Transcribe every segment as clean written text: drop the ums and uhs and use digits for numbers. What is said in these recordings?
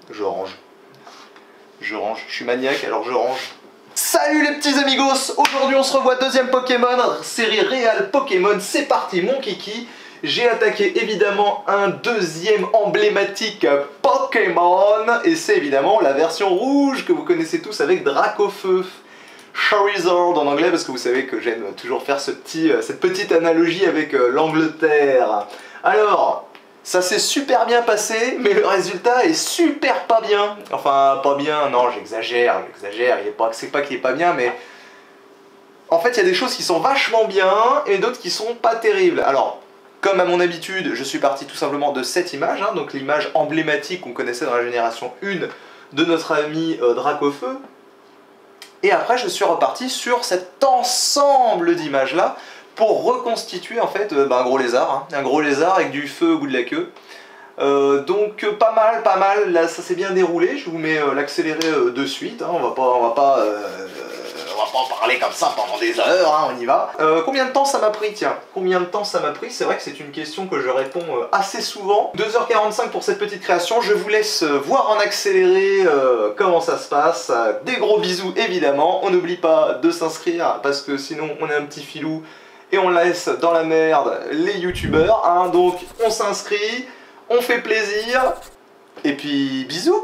Je range. Je range. Je suis maniaque, alors je range. Salut les petits amigos. Aujourd'hui on se revoit deuxième Pokémon, série réelle Pokémon. C'est parti mon kiki. J'ai attaqué évidemment un deuxième emblématique Pokémon. Et c'est évidemment la version rouge que vous connaissez tous avec Dracofeu. Charizard en anglais, parce que vous savez que j'aime toujours faire cette petite analogie avec l'Angleterre. Alors, ça s'est super bien passé, mais le résultat est super pas bien. Enfin, pas bien, non, j'exagère, c'est pas qu'il est pas bien, mais... En fait, il y a des choses qui sont vachement bien, et d'autres qui sont pas terribles. Alors, comme à mon habitude, je suis parti tout simplement de cette image, hein, donc l'image emblématique qu'on connaissait dans la génération 1 de notre ami Dracofeu. Et après, je suis reparti sur cet ensemble d'images là pour reconstituer en fait un gros lézard, hein, un gros lézard avec du feu au bout de la queue. Donc pas mal, là ça s'est bien déroulé. Je vous mets l'accéléré de suite, hein, on va pas parler comme ça pendant des heures, hein, on y va. Combien de temps ça m'a pris, tiens? Combien de temps ça m'a pris? C'est vrai que c'est une question que je réponds assez souvent. 2h45 pour cette petite création, je vous laisse voir en accéléré comment ça se passe. Des gros bisous évidemment, on n'oublie pas de s'inscrire parce que sinon on est un petit filou et on laisse dans la merde les youtubeurs, hein. Donc on s'inscrit, on fait plaisir, et puis bisous.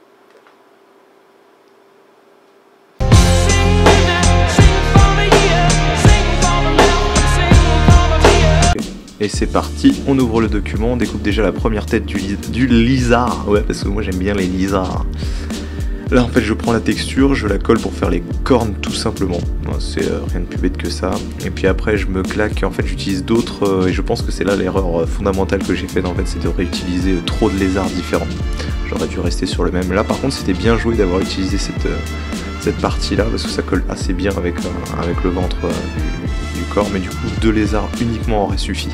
Et c'est parti, on ouvre le document, on découpe déjà la première tête du lizard. Ouais, parce que moi j'aime bien les lizards. Là en fait je prends la texture, je la colle pour faire les cornes tout simplement. C'est rien de plus bête que ça. Et puis après je me claque, en fait j'utilise d'autres, et je pense que c'est là l'erreur fondamentale que j'ai faite en fait, c'est de réutiliser trop de lézards différents. J'aurais dû rester sur le même. Là par contre c'était bien joué d'avoir utilisé cette partie là, parce que ça colle assez bien avec le ventre du corps, mais du coup 2 lézards uniquement auraient suffi.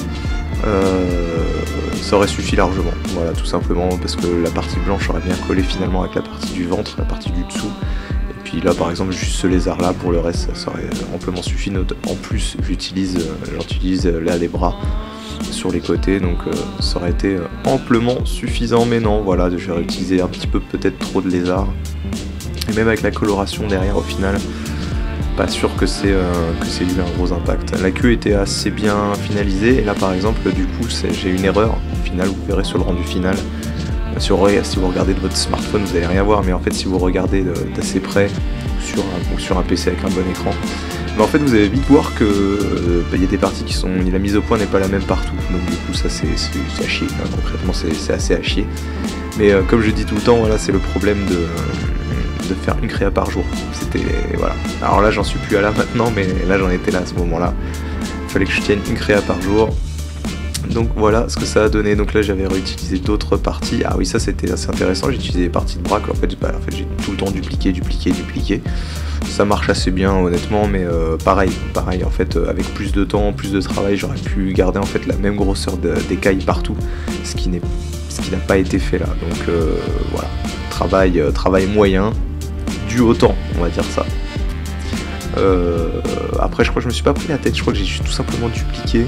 Ça aurait suffi largement, voilà, tout simplement parce que la partie blanche aurait bien collé finalement avec la partie du ventre, la partie du dessous. Et puis là par exemple juste ce lézard là, pour le reste ça aurait amplement suffi. En plus j'utilise là les bras sur les côtés, donc ça aurait été amplement suffisant, mais non, voilà, j'ai réutilisé un petit peu peut-être trop de lézards. Et même avec la coloration derrière au final, pas sûr que c'est eu un gros impact. La queue était assez bien finalisée, et là par exemple du coup j'ai une erreur au final, vous verrez sur le rendu final. Si vous regardez de votre smartphone vous allez rien voir, mais en fait si vous regardez d'assez près sur un PC avec un bon écran, mais en fait vous allez vite voir que y a des parties qui sont, la mise au point n'est pas la même partout, donc du coup ça c'est à chier, hein. Concrètement c'est assez à chier, mais comme je dis tout le temps, voilà, c'est le problème de faire une créa par jour. C'était, voilà, alors là j'en suis plus à là maintenant, mais là j'en étais là à ce moment là, il fallait que je tienne une créa par jour. Donc voilà ce que ça a donné. Donc là j'avais réutilisé d'autres parties. Ah oui, ça c'était assez intéressant, j'ai utilisé des parties de bras que en fait j'ai tout le temps dupliqué. Ça marche assez bien honnêtement, mais pareil en fait, avec plus de temps, plus de travail, j'aurais pu garder en fait la même grosseur d'écailles partout, ce qui n'a pas été fait là. Donc voilà, travail moyen, du haut temps, on va dire ça. Après je crois que je me suis pas pris la tête, je crois que j'ai tout simplement dupliqué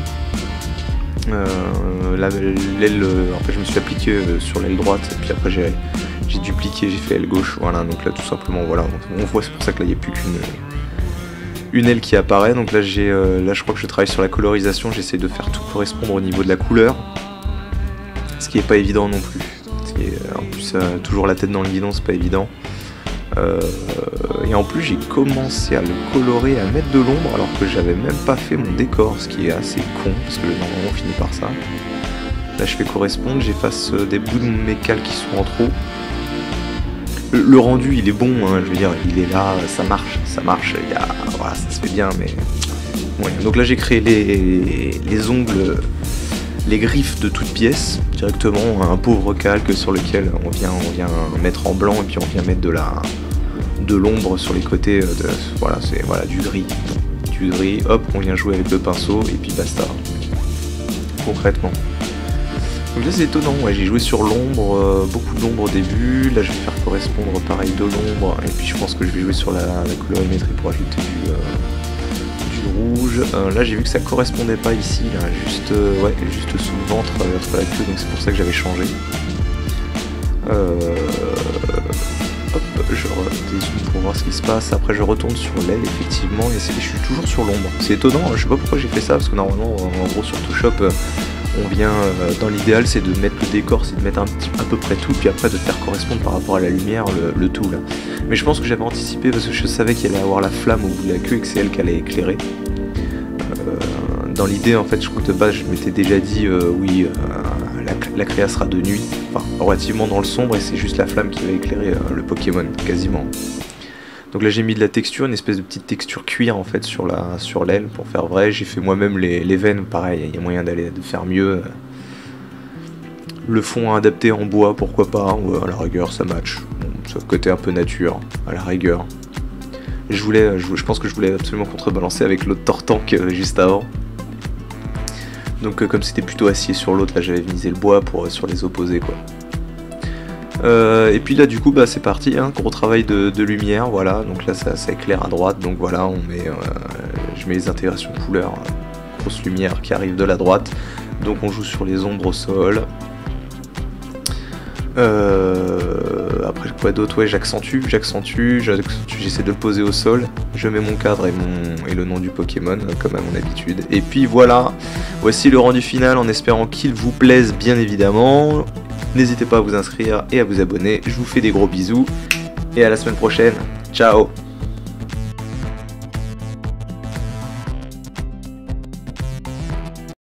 l'aile, en fait je me suis appliqué sur l'aile droite, et puis après j'ai dupliqué, j'ai fait aile gauche, voilà. Donc là tout simplement, voilà, on voit, c'est pour ça que là il n'y a plus qu'une aile qui apparaît. Donc là là je crois que je travaille sur la colorisation, j'essaie de faire tout correspondre au niveau de la couleur, ce qui est pas évident non plus. En plus toujours la tête dans le guidon, c'est pas évident. Et en plus j'ai commencé à le colorer, à mettre de l'ombre alors que j'avais même pas fait mon décor, ce qui est assez con parce que normalement on finit par ça. Là je fais correspondre, j'efface des bouts de mécal qui sont en trop. Le rendu il est bon, hein, je veux dire, il est là, ça marche, voilà, ça se fait bien, mais ouais. Donc là j'ai créé les ongles, les griffes de toutes pièces directement, un pauvre calque sur lequel on vient mettre en blanc, et puis on vient mettre de l'ombre sur les côtés, voilà, c'est du gris, hop, on vient jouer avec le pinceau et puis basta, concrètement. Donc là c'est étonnant, ouais, j'ai joué sur l'ombre, beaucoup d'ombre au début. Là je vais faire correspondre pareil de l'ombre, et puis je pense que je vais jouer sur la colorimétrie pour ajouter du rouge. Là j'ai vu que ça correspondait pas ici, là, juste sous le ventre, entre la queue, donc c'est pour ça que j'avais changé. Hop, je redézoome pour voir ce qui se passe. Après je retourne sur l'aile effectivement et je suis toujours sur l'ombre. C'est étonnant, je sais pas pourquoi j'ai fait ça parce que normalement en gros sur Photoshop on vient dans l'idéal c'est de mettre le décor, c'est de mettre à peu près tout puis après de faire correspondre par rapport à la lumière le tout là. Mais je pense que j'avais anticipé parce que je savais qu'il allait avoir la flamme au bout de la queue et que c'est elle qui allait éclairer. Dans l'idée en fait je crois que de base je m'étais déjà dit oui la créa sera de nuit, enfin relativement dans le sombre et c'est juste la flamme qui va éclairer le Pokémon quasiment. Donc là j'ai mis de la texture, une espèce de petite texture cuir en fait sur l'aile pour faire vrai. J'ai fait moi-même les veines, pareil, il y a moyen de faire mieux. Le fond adapté en bois, pourquoi pas, ouais, à la rigueur ça match. Bon, sauf côté un peu nature, à la rigueur. Je pense que je voulais absolument contrebalancer avec l'autre Tortank juste avant. Donc comme c'était plutôt acier sur l'autre, là j'avais misé le bois sur les opposés quoi. Et puis là du coup bah c'est parti, hein, gros travail de lumière, voilà, donc là ça éclaire à droite, donc voilà je mets les intégrations couleurs, grosse lumière qui arrive de la droite, donc on joue sur les ombres au sol. Après quoi d'autre, ouais j'accentue, j'essaie de le poser au sol, je mets mon cadre et le nom du Pokémon comme à mon habitude, et puis voilà, voici le rendu final en espérant qu'il vous plaise bien évidemment. N'hésitez pas à vous inscrire et à vous abonner, je vous fais des gros bisous et à la semaine prochaine, ciao.